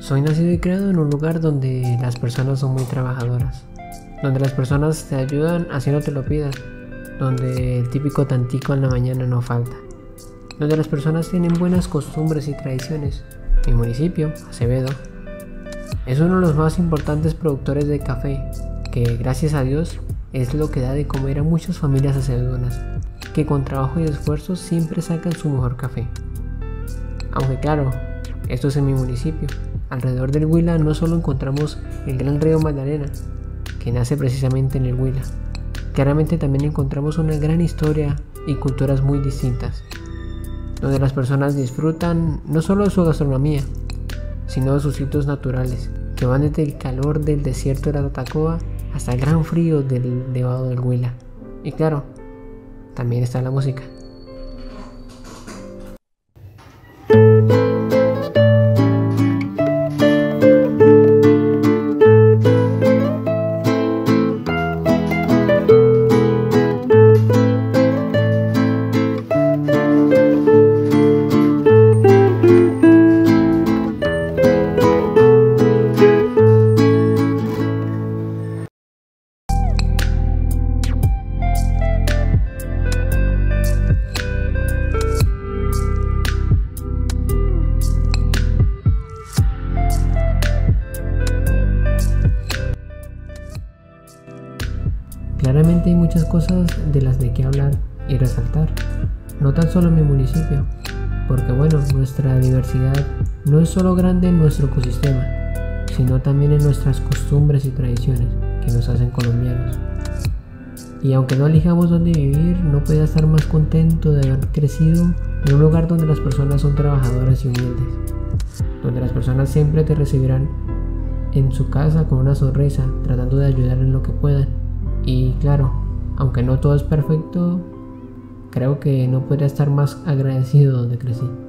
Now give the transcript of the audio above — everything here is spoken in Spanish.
Soy nacido y criado en un lugar donde las personas son muy trabajadoras, donde las personas te ayudan así no te lo pidas, donde el típico tantico en la mañana no falta, donde las personas tienen buenas costumbres y tradiciones. Mi municipio, Acevedo, es uno de los más importantes productores de café, que gracias a Dios es lo que da de comer a muchas familias acevedonas, que con trabajo y esfuerzo siempre sacan su mejor café. Aunque claro, esto es en mi municipio. Alrededor del Huila no solo encontramos el gran río Magdalena, que nace precisamente en el Huila. Claramente también encontramos una gran historia y culturas muy distintas, donde las personas disfrutan no solo de su gastronomía, sino de sus sitios naturales, que van desde el calor del desierto de la Tatacoa hasta el gran frío del Nevado del Huila. Y claro, también está la música. Claramente hay muchas cosas de las de que hablar y resaltar, no tan solo en mi municipio, porque bueno, nuestra diversidad no es solo grande en nuestro ecosistema, sino también en nuestras costumbres y tradiciones que nos hacen colombianos. Y aunque no elijamos dónde vivir, no podía estar más contento de haber crecido en un lugar donde las personas son trabajadoras y humildes, donde las personas siempre te recibirán en su casa con una sonrisa, tratando de ayudar en lo que puedan. Y claro, aunque no todo es perfecto, creo que no podría estar más agradecido donde crecí.